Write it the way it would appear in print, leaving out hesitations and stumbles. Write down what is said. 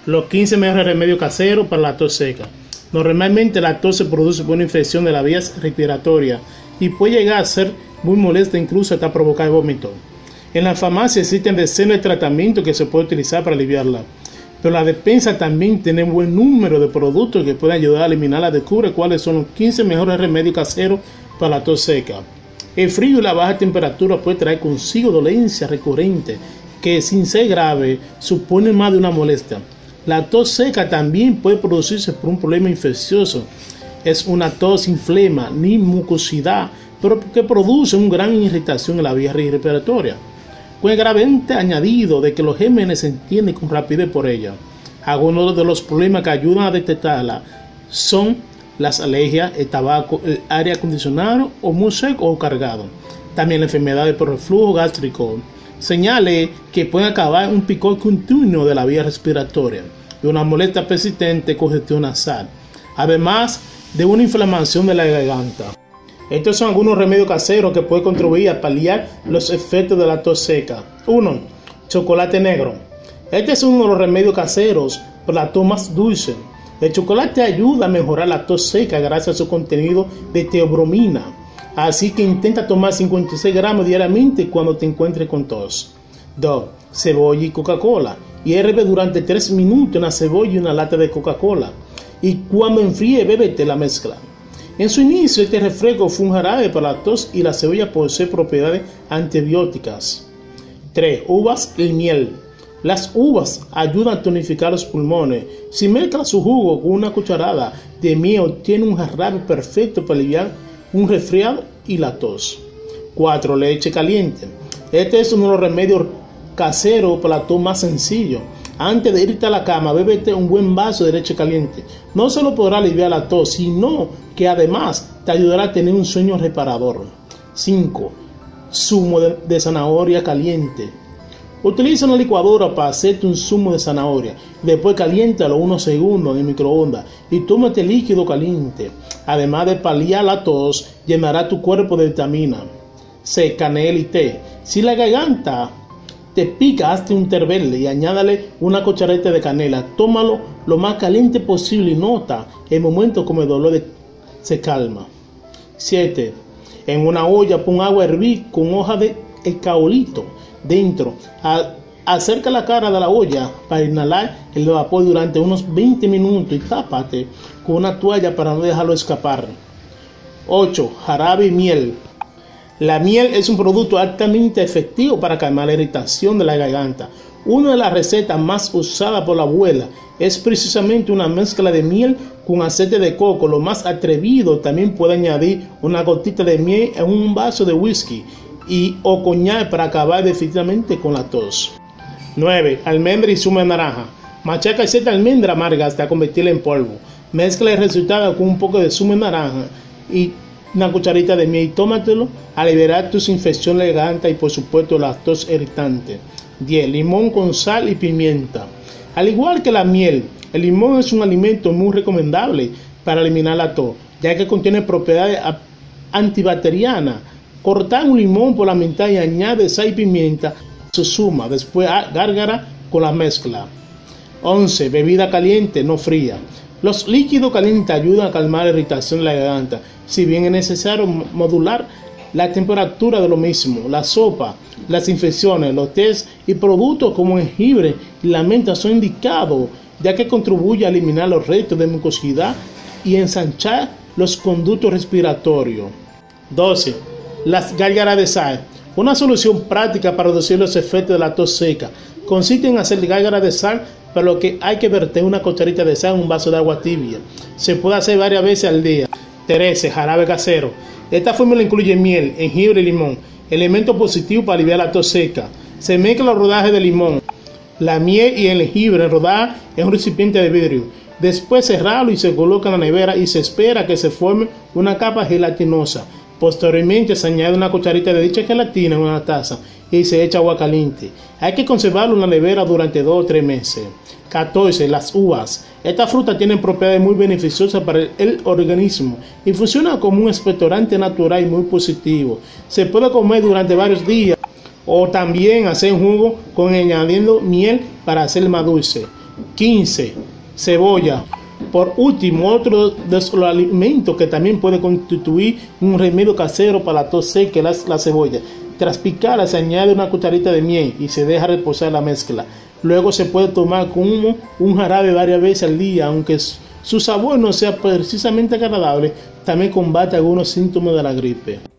Los 15 mejores remedios caseros para la tos seca. Normalmente la tos se produce por una infección de las vías respiratorias y puede llegar a ser muy molesta, incluso hasta provocar vómito. En la farmacia existen decenas de tratamientos que se puede utilizar para aliviarla, pero la despensa también tiene un buen número de productos que pueden ayudar a eliminarla. Descubre cuáles son los 15 mejores remedios caseros para la tos seca. El frío y la baja temperatura puede traer consigo dolencia recurrente que, sin ser grave, supone más de una molestia. La tos seca también puede producirse por un problema infeccioso. Es una tos sin flema ni mucosidad, pero que produce una gran irritación en la vía respiratoria, con el agravante añadido de que los gérmenes se entienden con rapidez por ella. Algunos de los problemas que ayudan a detectarla son las alergias, el tabaco, el aire acondicionado o muy seco o cargado. También la enfermedad por reflujo gástrico. Señales que pueden acabar un picor continuo de la vía respiratoria y una molestia persistente congestión nasal, además de una inflamación de la garganta. Estos son algunos remedios caseros que pueden contribuir a paliar los efectos de la tos seca. 1. Chocolate negro. Este es uno de los remedios caseros para la tos más dulce. El chocolate ayuda a mejorar la tos seca gracias a su contenido de teobromina. Así que intenta tomar 56 gramos diariamente cuando te encuentres con tos. 2. Cebolla y Coca-Cola. Hierve durante 3 minutos una cebolla y una lata de Coca-Cola. Y cuando enfríe, bébete la mezcla. En su inicio, este refresco fue un jarabe para la tos y la cebolla posee propiedades antibióticas. 3. Uvas y miel. Las uvas ayudan a tonificar los pulmones. Si mezcla su jugo con una cucharada de miel, obtiene un jarabe perfecto para aliviar un resfriado y la tos. 4. Leche caliente. Este es uno de los remedios caseros para la tos más sencillo. Antes de irte a la cama, bébete un buen vaso de leche caliente. No solo podrá aliviar la tos, sino que además te ayudará a tener un sueño reparador. 5. Zumo de zanahoria caliente. Utiliza una licuadora para hacerte un zumo de zanahoria. Después caliéntalo unos segundos en el microondas y tómate líquido caliente. Además de paliar la tos, llenará tu cuerpo de vitamina. 6. Canela y té. Si la garganta te pica, hazte un té verde y añádale una cuchareta de canela. Tómalo lo más caliente posible y nota el momento como el dolor se calma. 7. En una olla pon agua a hervir con hoja de eucalipto dentro. Acerca la cara de la olla para inhalar el vapor durante unos 20 minutos y tápate con una toalla para no dejarlo escapar. 8. Jarabe y miel. La miel es un producto altamente efectivo para calmar la irritación de la garganta. Una de las recetas más usadas por la abuela es precisamente una mezcla de miel con aceite de coco. Lo más atrevido también puede añadir una gotita de miel en un vaso de whisky o coñac para acabar definitivamente con la tos. 9. Almendra y zumo de naranja. Machaca 7 almendras amargas hasta convertirla en polvo. Mezcla el resultado con un poco de zumo de naranja y una cucharita de miel y tómatelo a liberar tus infecciones de garganta y por supuesto la tos irritante. 10. Limón con sal y pimienta. Al igual que la miel, el limón es un alimento muy recomendable para eliminar la tos, ya que contiene propiedades antibacterianas. Cortar un limón por la mitad y añade sal y pimienta a su suma. Después gárgara con la mezcla. 11. Bebida caliente, no fría. Los líquidos calientes ayudan a calmar la irritación de la garganta, si bien es necesario modular la temperatura de lo mismo. La sopa, las infecciones, los tés y productos como jengibre y la menta son indicados, ya que contribuye a eliminar los restos de mucosidad y ensanchar los conductos respiratorios. 12. Las gárgaras de sal. Una solución práctica para reducir los efectos de la tos seca consiste en hacer gárgaras de sal, para lo que hay que verter una cucharita de sal en un vaso de agua tibia. Se puede hacer varias veces al día. 13. Jarabe casero. Esta fórmula incluye miel, jengibre y limón, elementos positivos para aliviar la tos seca. Se mezcla los rodajes de limón, la miel y el jengibre en rodajas en un recipiente de vidrio. Después cerrarlo y se coloca en la nevera y se espera que se forme una capa gelatinosa. Posteriormente se añade una cucharita de dicha gelatina en una taza y se echa agua caliente. Hay que conservarlo en la nevera durante 2 o 3 meses. 14. Las uvas. Estas frutas tienen propiedades muy beneficiosas para el organismo y funcionan como un expectorante natural y muy positivo. Se puede comer durante varios días o también hacer jugo con añadiendo miel para hacer más dulce. 15. Cebolla. Por último, otro de los alimentos que también puede constituir un remedio casero para la tos seca es la cebolla. Tras picarla se añade una cucharita de miel y se deja reposar la mezcla. Luego se puede tomar como un jarabe varias veces al día, aunque su sabor no sea precisamente agradable, también combate algunos síntomas de la gripe.